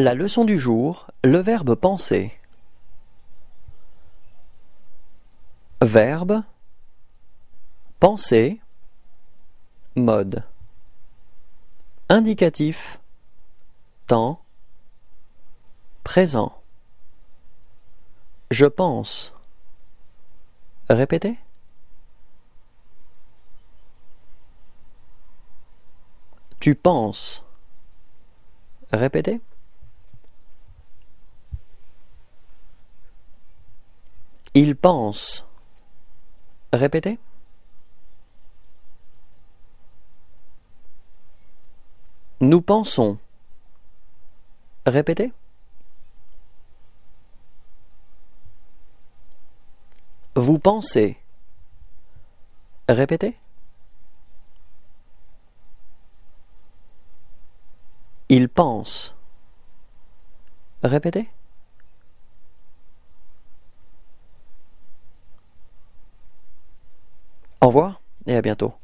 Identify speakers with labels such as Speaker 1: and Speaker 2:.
Speaker 1: La leçon du jour, le verbe penser. Verbe, penser, mode. Indicatif, temps, présent. Je pense. Répétez. Tu penses. Répétez. Il pense. Répétez. Nous pensons. Répétez. Vous pensez. Répétez. Il pense. Répétez. Au revoir et à bientôt.